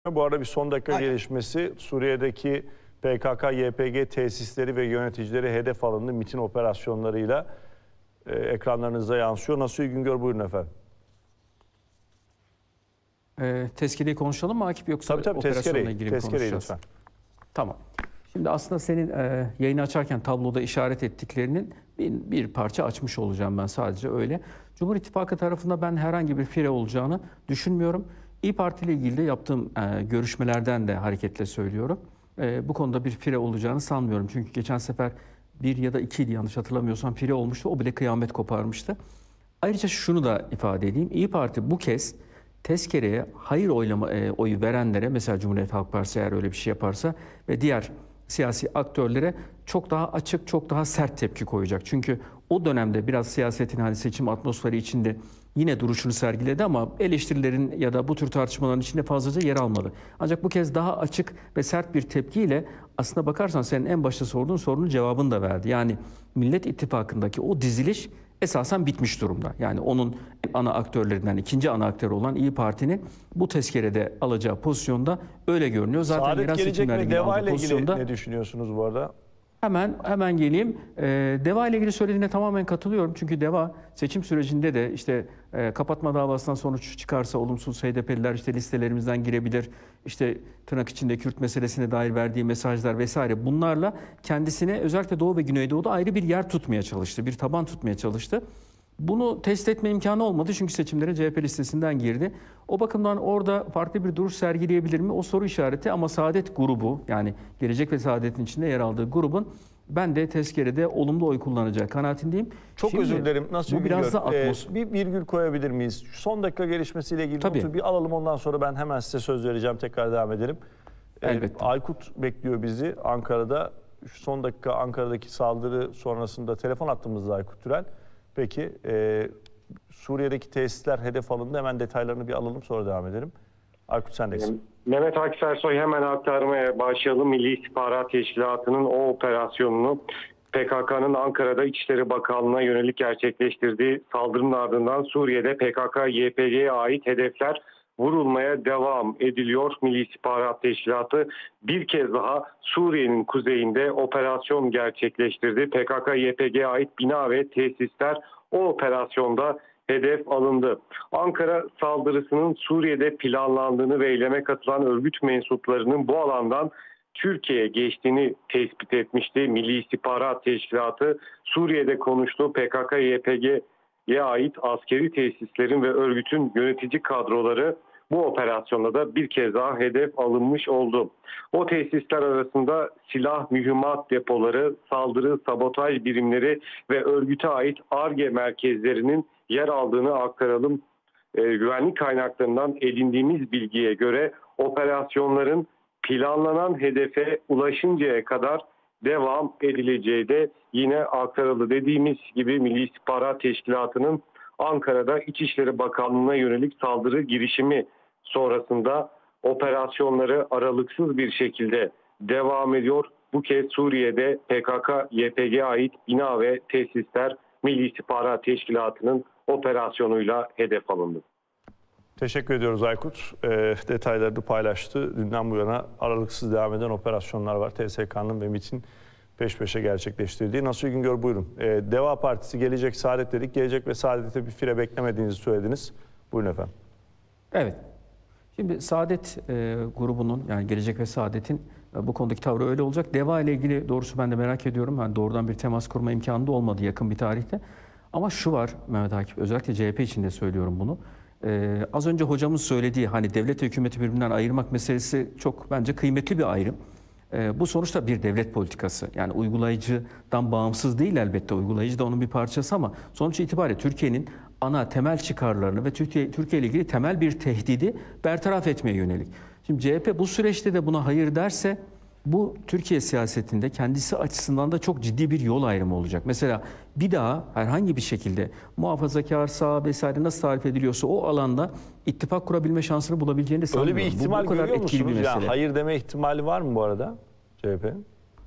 Bu arada bir son dakika Aynen. gelişmesi, Suriye'deki PKK-YPG tesisleri ve yöneticileri hedef alındı. MİT'in operasyonlarıyla ekranlarınıza yansıyor. Nasuhi Güngör, buyurun efendim. Tezkereyi konuşalım mı Akif, yoksa Tabii operasyonla ilgili mi tezkereyi konuşacağız? lütfen. Tamam. Şimdi aslında senin yayını açarken tabloda işaret ettiklerinin bir parça açmış olacağım ben, sadece öyle. Cumhur İttifakı tarafında ben herhangi bir fire olacağını düşünmüyorum. İYİ Parti ile ilgili de yaptığım görüşmelerden de hareketle söylüyorum. Bu konuda bir fire olacağını sanmıyorum. Çünkü geçen sefer bir ya da ikiydi yanlış hatırlamıyorsam, fire olmuştu. O bile kıyamet koparmıştı. Ayrıca şunu da ifade edeyim. İYİ Parti bu kez tezkereye hayır oyu verenlere, mesela Cumhuriyet Halk Partisi eğer öyle bir şey yaparsa ve diğer siyasi aktörlere çok daha açık, çok daha sert tepki koyacak. Çünkü o dönemde biraz siyasetin hani seçim atmosferi içinde yine duruşunu sergiledi ama eleştirilerin ya da bu tür tartışmaların içinde fazlaca yer almadı. Ancak bu kez daha açık ve sert bir tepkiyle aslına bakarsan senin en başta sorduğun sorunun cevabını da verdi. Yani Millet İttifakı'ndaki o diziliş esasen bitmiş durumda. Yani onun ana aktörlerinden ikinci ana aktörü olan İYİ Parti'nin bu tezkerede alacağı pozisyonda öyle görünüyor. Zaten Saadet yerel gelecek seçimlerle mi? ilgili DEVA aldığı ile pozisyonda... ilgili ne düşünüyorsunuz bu arada? Hemen geleyim. DEVA ile ilgili söylediğine tamamen katılıyorum. Çünkü DEVA seçim sürecinde de işte kapatma davasından sonuç çıkarsa olumsuz HDP'liler işte listelerimizden girebilir. İşte tırnak içinde Kürt meselesine dair verdiği mesajlar vesaire, bunlarla kendisine özellikle Doğu ve Güneydoğu'da ayrı bir yer tutmaya çalıştı. Bir taban tutmaya çalıştı. Bunu test etme imkanı olmadı çünkü seçimlere CHP listesinden girdi. O bakımdan orada farklı bir duruş sergileyebilir mi? O soru işareti, ama Saadet grubu, yani Gelecek ve Saadet'in içinde yer aldığı grubun ben de tezkerede olumlu oy kullanacağı kanaatindeyim. Çok Şimdi, özür dilerim. Nasıl bu biraz da bir virgül koyabilir miyiz? Şu son dakika gelişmesiyle ilgili Tabii. notu bir alalım, ondan sonra ben hemen size söz vereceğim. Tekrar devam edelim. Elbette. Aykut bekliyor bizi Ankara'da. Şu son dakika Ankara'daki saldırı sonrasında telefon attığımızda Aykut Türel. Peki Suriye'deki tesisler hedef alındı. Hemen detaylarını bir alalım, sonra devam edelim. Aykut, sendeyiz. Mehmet Akif Ersoy, hemen aktarmaya başlayalım. Milli İstihbarat Teşkilatı'nın o operasyonunu PKK'nın Ankara'da İçişleri Bakanlığı'na yönelik gerçekleştirdiği saldırının ardından Suriye'de PKK-YPG'ye ait hedefler vurulmaya devam ediliyor. Milli İstihbarat Teşkilatı bir kez daha Suriye'nin kuzeyinde operasyon gerçekleştirdi. PKK-YPG'ye ait bina ve tesisler o operasyonda hedef alındı. Ankara saldırısının Suriye'de planlandığını ve eyleme katılan örgüt mensuplarının bu alandan Türkiye'ye geçtiğini tespit etmişti. Milli İstihbarat Teşkilatı Suriye'de konuştuğu PKK-YPG'ye ait askeri tesislerin ve örgütün yönetici kadroları bu operasyonda da bir kez daha hedef alınmış oldu. O tesisler arasında silah, mühimmat depoları, saldırı, sabotaj birimleri ve örgüte ait Ar-Ge merkezlerinin yer aldığını aktaralım. Güvenlik kaynaklarından edindiğimiz bilgiye göre operasyonların planlanan hedefe ulaşıncaya kadar devam edileceği de yine aktarıldı. Dediğimiz gibi Milli İstihbarat Teşkilatı'nın Ankara'da İçişleri Bakanlığı'na yönelik saldırı girişimi sonrasında operasyonları aralıksız bir şekilde devam ediyor. Bu kez Suriye'de PKK-YPG'ye ait bina ve tesisler Milli İstihbarat Teşkilatı'nın operasyonuyla hedef alındı. Teşekkür ediyoruz Aykut. Detayları paylaştı. Dünden bu yana aralıksız devam eden operasyonlar var. TSK'nın ve MİT'in peş peşe gerçekleştirdiği. Nasuhi Güngör, buyurun. DEVA Partisi, Gelecek, Saadet dedik. Gelecek ve Saadet'e bir fire beklemediğinizi söylediniz. Buyurun efendim. Evet. Şimdi Saadet grubunun, yani Gelecek ve Saadet'in bu konudaki tavrı öyle olacak. DEVA ile ilgili doğrusu ben de merak ediyorum. Yani doğrudan bir temas kurma imkanı da olmadı yakın bir tarihte. Ama şu var Mehmet Akif, özellikle CHP için de söylüyorum bunu. Az önce hocamız söylediği hani devlet ve hükümeti birbirinden ayırmak meselesi çok bence kıymetli bir ayrım. Bu sonuçta bir devlet politikası. Yani uygulayıcıdan bağımsız değil elbette. Uygulayıcı da onun bir parçası ama sonuç itibariyle Türkiye'nin ana temel çıkarlarını ve Türkiye ile ilgili temel bir tehdidi bertaraf etmeye yönelik. Şimdi CHP bu süreçte de buna hayır derse bu Türkiye siyasetinde kendisi açısından da çok ciddi bir yol ayrımı olacak. Mesela bir daha herhangi bir şekilde muhafazakar, sağ vesaire nasıl tarif ediliyorsa o alanda ittifak kurabilme şansını bulabileceğini sanmıyorum. Öyle bir ihtimal bu kadar görüyor etkili musunuz? bir mesele. Yani hayır deme ihtimali var mı bu arada CHP'nin?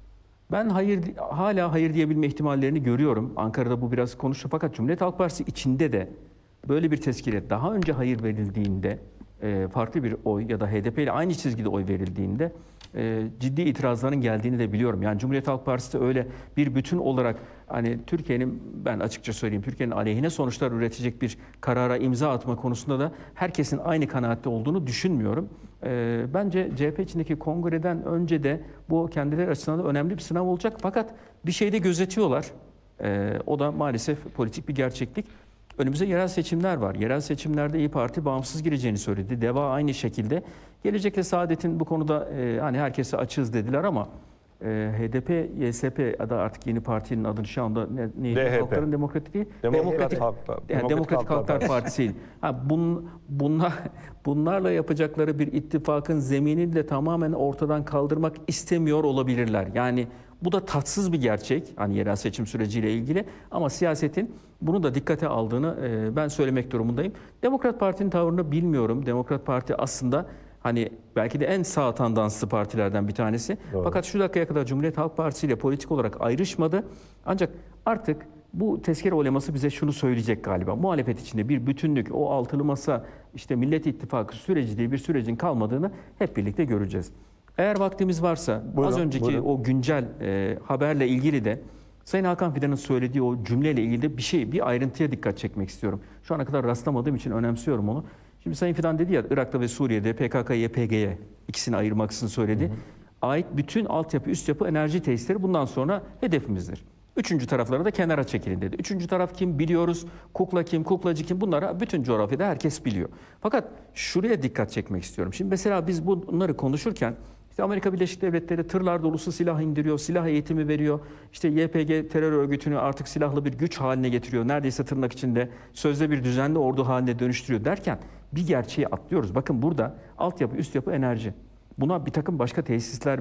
Ben hala hayır diyebilme ihtimallerini görüyorum. Ankara'da bu biraz konuştu fakat Cumhuriyet Halk Partisi içinde de böyle bir tezkire daha önce hayır verildiğinde farklı bir oy ya da HDP ile aynı çizgide oy verildiğinde ciddi itirazların geldiğini de biliyorum. Yani Cumhuriyet Halk Partisi de öyle bir bütün olarak hani Türkiye'nin, ben açıkça söyleyeyim, Türkiye'nin aleyhine sonuçlar üretecek bir karara imza atma konusunda da herkesin aynı kanaatte olduğunu düşünmüyorum. Bence CHP içindeki kongreden önce de bu kendileri açısından da önemli bir sınav olacak. Fakat bir şey de gözetiyorlar. O da maalesef politik bir gerçeklik. Önümüzde yerel seçimler var. Yerel seçimlerde İYİ Parti bağımsız gireceğini söyledi. DEVA aynı şekilde. Gelecekte Saadet'in bu konuda hani herkese açığız dediler ama HDP, YSP ya da artık yeni partinin adını şu anda neydi? DHP. Halkların Demokratik Demokratik Halklar. Yani Demokratik Halklar Partisi. Bunlarla yapacakları bir ittifakın zeminini de tamamen ortadan kaldırmak istemiyor olabilirler. Yani bu da tatsız bir gerçek, hani yerel seçim süreciyle ilgili, ama siyasetin bunu da dikkate aldığını ben söylemek durumundayım. Demokrat Parti'nin tavrını bilmiyorum. Demokrat Parti aslında hani belki de en sağ tandanslı partilerden bir tanesi. Doğru. Fakat şu dakikaya kadar Cumhuriyet Halk Partisi ile politik olarak ayrışmadı. Ancak artık bu tezkere oylaması bize şunu söyleyecek galiba. Muhalefet içinde bir bütünlük, o altılı masa, işte Millet İttifakı süreci diye bir sürecin kalmadığını hep birlikte göreceğiz. Eğer vaktimiz varsa az önceki o güncel haberle ilgili de Sayın Hakan Fidan'ın söylediği o cümleyle ilgili de bir ayrıntıya dikkat çekmek istiyorum. Şu ana kadar rastlamadığım için önemsiyorum onu. Şimdi Sayın Fidan dedi ya, Irak'ta ve Suriye'de PKK, YPG'ye ikisini ayırmaksızın söyledi. Ait bütün altyapı, üst yapı, enerji tesisleri bundan sonra hedefimizdir. Üçüncü taraflara da kenara çekilin dedi. Üçüncü taraf kim biliyoruz, kukla kim, kuklacı kim, bunları bütün coğrafyada herkes biliyor. Fakat şuraya dikkat çekmek istiyorum. Şimdi mesela biz bunları konuşurken İşte Amerika Birleşik Devletleri tırlar dolusu silah indiriyor, silah eğitimi veriyor. İşte YPG terör örgütünü artık silahlı bir güç haline getiriyor. Neredeyse tırnak içinde sözde bir düzenli ordu haline dönüştürüyor derken bir gerçeği atlıyoruz. Bakın burada altyapı, üst yapı, enerji. Buna bir takım başka tesisler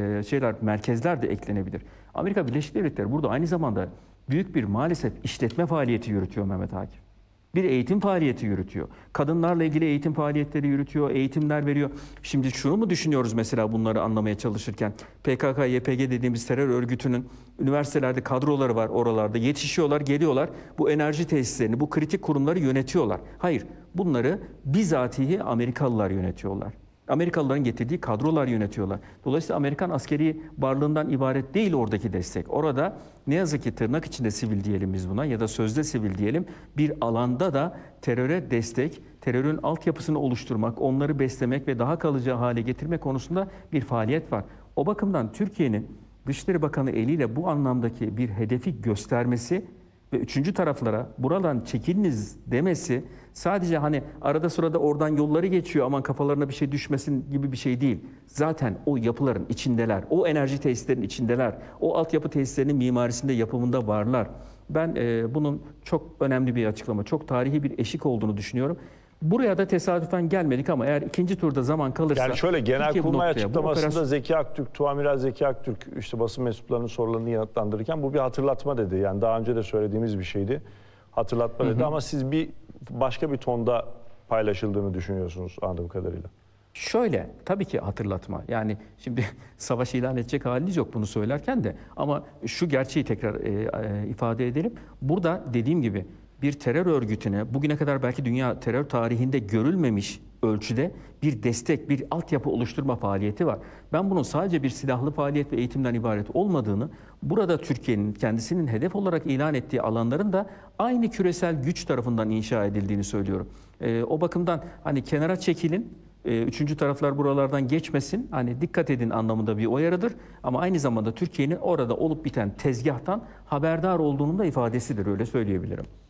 ve merkezler de eklenebilir. Amerika Birleşik Devletleri burada aynı zamanda büyük bir maalesef işletme faaliyeti yürütüyor Mehmet Akif. Bir eğitim faaliyeti yürütüyor. Kadınlarla ilgili eğitim faaliyetleri yürütüyor, eğitimler veriyor. Şimdi şunu mu düşünüyoruz mesela bunları anlamaya çalışırken? PKK, YPG dediğimiz terör örgütünün üniversitelerde kadroları var oralarda. Yetişiyorlar, geliyorlar. Bu enerji tesislerini, bu kritik kurumları yönetiyorlar. Hayır, bunları bizatihi Amerikalılar yönetiyorlar. Amerikalıların getirdiği kadrolar yönetiyorlar. Dolayısıyla Amerikan askeri varlığından ibaret değil oradaki destek. Orada ne yazık ki tırnak içinde sivil diyelim biz buna ya da sözde sivil diyelim, bir alanda da teröre destek, terörün altyapısını oluşturmak, onları beslemek ve daha kalıcı hale getirmek konusunda bir faaliyet var. O bakımdan Türkiye'nin Dışişleri Bakanı eliyle bu anlamdaki bir hedefi göstermesi ve üçüncü taraflara buradan çekiliniz demesi sadece hani arada sırada oradan yolları geçiyor aman kafalarına bir şey düşmesin gibi bir şey değil. Zaten o yapıların içindeler, o enerji tesislerinin içindeler, o altyapı tesislerinin mimarisinde, yapımında varlar. Ben bunun çok önemli bir açıklama, çok tarihi bir eşik olduğunu düşünüyorum. Buraya da tesadüfen gelmedik ama eğer ikinci turda zaman kalırsa... Yani şöyle Genelkurmay açıklamasında Zeki Akturk, Tuamiral Zeki Akturk işte basın mensuplarının sorularını yanıtlandırırken bu bir hatırlatma dedi. Yani daha önce de söylediğimiz bir şeydi. Hatırlatma dedi ama siz başka bir tonda paylaşıldığını düşünüyorsunuz anladığım kadarıyla. Şöyle, tabii ki hatırlatma. Yani şimdi savaş ilan edecek haliniz yok bunu söylerken de. Ama şu gerçeği tekrar ifade edelim. Burada dediğim gibi bir terör örgütüne bugüne kadar belki dünya terör tarihinde görülmemiş ölçüde bir destek, bir altyapı oluşturma faaliyeti var. Ben bunun sadece bir silahlı faaliyet ve eğitimden ibaret olmadığını, burada Türkiye'nin kendisinin hedef olarak ilan ettiği alanların da aynı küresel güç tarafından inşa edildiğini söylüyorum. O bakımdan hani kenara çekilin, üçüncü taraflar buralardan geçmesin, hani dikkat edin anlamında bir uyarıdır. Ama aynı zamanda Türkiye'nin orada olup biten tezgahtan haberdar olduğunun da ifadesidir, öyle söyleyebilirim.